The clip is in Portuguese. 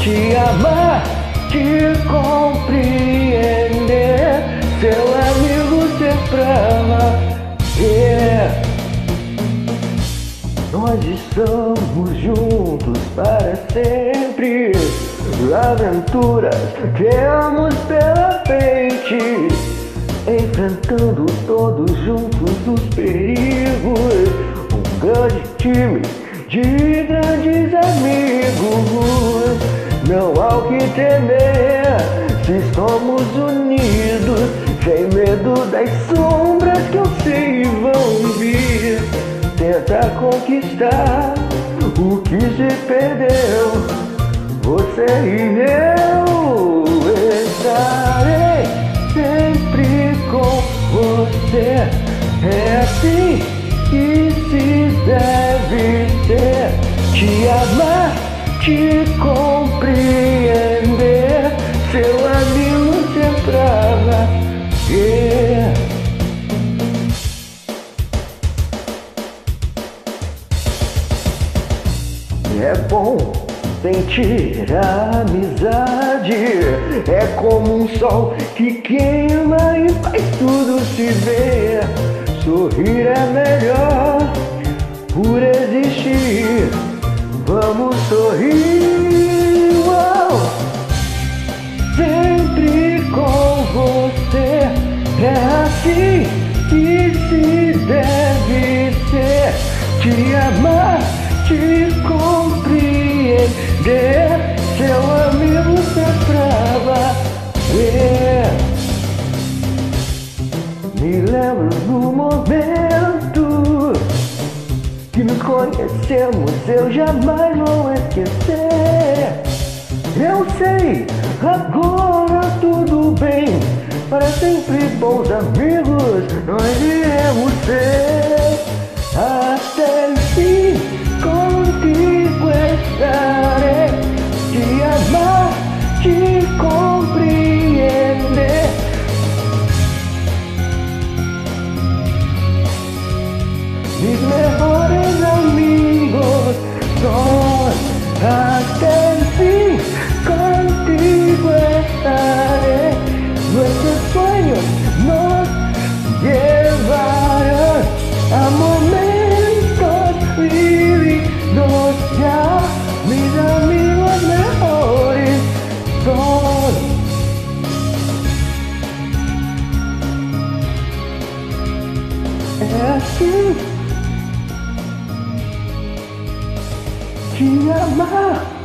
te amar, te compreender, seu amigo ser pra valer. Nós estamos juntos para sempre, aventuras temos pela frente, enfrentando todos juntos os perigos, um grande time de grandes amigos. Não há o que temer se estamos unidos, sem medo das sombras que eu sei vão vir. Tenta conquistar o que se perdeu, você e eu. Estarei sempre com você, é assim que se deve ser. Te amar, te compreender, seu amigo ser pra valer. É bom sentir a amizade, é como um sol que queima e faz tudo se ver. Sorrir é melhor por existir, vamos sorrir, uau. Sempre com você, é assim que se deve ser. Te amar, te compreender, seu amigo ser pra valer. Me lembro do momento que nos conhecemos, eu jamais vou esquecer. Eu sei, agora tudo bem, para sempre bons amigos nós iremos ser. Até o fim contigo estarei, te amar, te compreender. Mis mejores amigos son, até el fin contigo estaré. Nuestros sueños nos llevarán a momentos vividos ya. Mis amigos mejores son. É assim. Te amar.